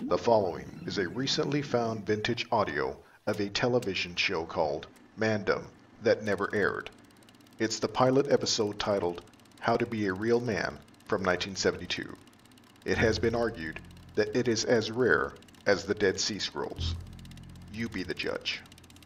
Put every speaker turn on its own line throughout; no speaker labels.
The following is a recently found vintage audio of a television show called Mandom that never aired. It's the pilot episode titled How to Be a Real Man from 1972. It has been argued that it is as rare as the Dead Sea Scrolls. You be the judge.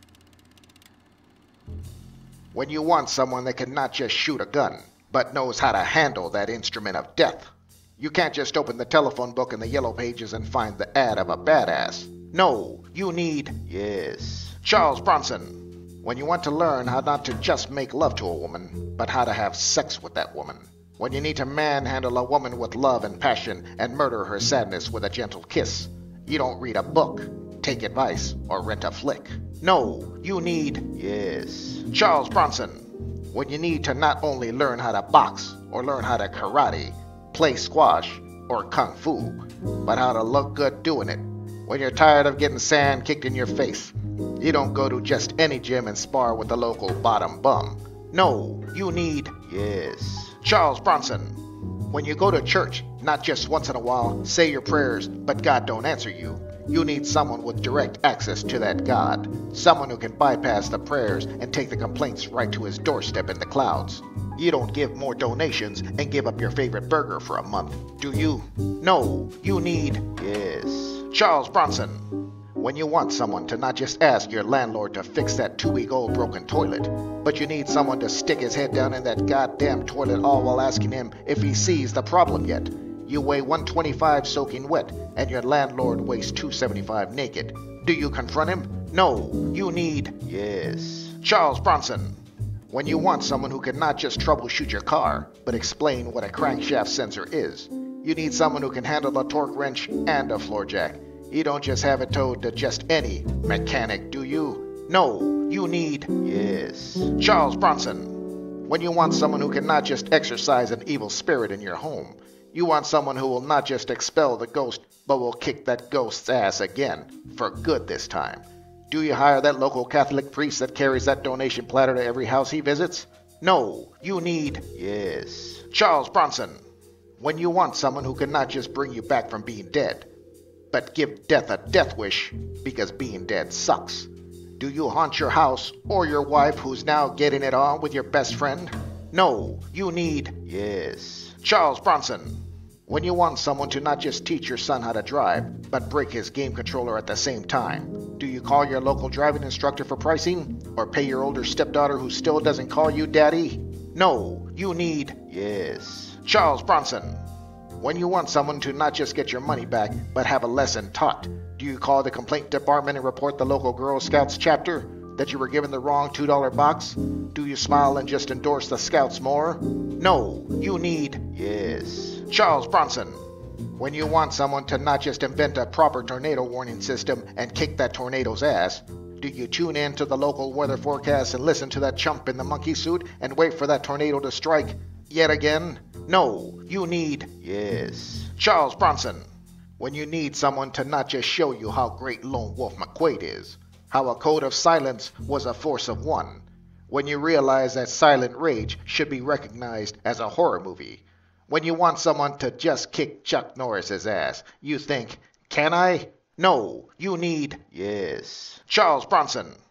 When you want someone that can not just shoot a gun, but knows how to handle that instrument of death, you can't just open the telephone book in the yellow pages and find the ad of a badass. No, you need, yes, Charles Bronson. When you want to learn how not to just make love to a woman, but how to have sex with that woman. When you need to manhandle a woman with love and passion and murder her sadness with a gentle kiss. You don't read a book, take advice, or rent a flick. No, you need, yes, Charles Bronson. When you need to not only learn how to box or learn how to karate, play squash, or kung fu, but how to look good doing it. When you're tired of getting sand kicked in your face, you don't go to just any gym and spar with the local bottom bum. No, you need, yes, Charles Bronson. When you go to church, not just once in a while, say your prayers, but God don't answer you. You need someone with direct access to that God. Someone who can bypass the prayers and take the complaints right to his doorstep in the clouds. You don't give more donations and give up your favorite burger for a month, do you? No, you need, yes, Charles Bronson. When you want someone to not just ask your landlord to fix that 2-week-old broken toilet, but you need someone to stick his head down in that goddamn toilet all while asking him if he sees the problem yet. You weigh 125 soaking wet, and your landlord weighs 275 naked. Do you confront him? No, you need, yes, Charles Bronson. When you want someone who can not just troubleshoot your car, but explain what a crankshaft sensor is. You need someone who can handle a torque wrench and a floor jack. You don't just have it towed to just any mechanic, do you? No, you need, yes, Charles Bronson. When you want someone who can not just exorcise an evil spirit in your home. You want someone who will not just expel the ghost, but will kick that ghost's ass again, for good this time. Do you hire that local Catholic priest that carries that donation platter to every house he visits? No, you need, yes, Charles Bronson. When you want someone who can not just bring you back from being dead, but give death a death wish because being dead sucks. Do you haunt your house or your wife who's now getting it on with your best friend? No, you need, yes, Charles Bronson. When you want someone to not just teach your son how to drive, but break his game controller at the same time. Do you call your local driving instructor for pricing? Or pay your older stepdaughter who still doesn't call you daddy? No, you need, yes, Charles Bronson. When you want someone to not just get your money back, but have a lesson taught. Do you call the complaint department and report the local Girl Scouts chapter that you were given the wrong $2 box? Do you smile and just endorse the Scouts more? No, you need, yes, Charles Bronson. When you want someone to not just invent a proper tornado warning system and kick that tornado's ass, do you tune in to the local weather forecast and listen to that chump in the monkey suit and wait for that tornado to strike yet again? No, you need, yes, Charles Bronson. When you need someone to not just show you how great Lone Wolf McQuade is, how a code of silence was a force of one. When you realize that Silent Rage should be recognized as a horror movie. When you want someone to just kick Chuck Norris's ass, you think, can I? No, you need, yes, Charles Bronson.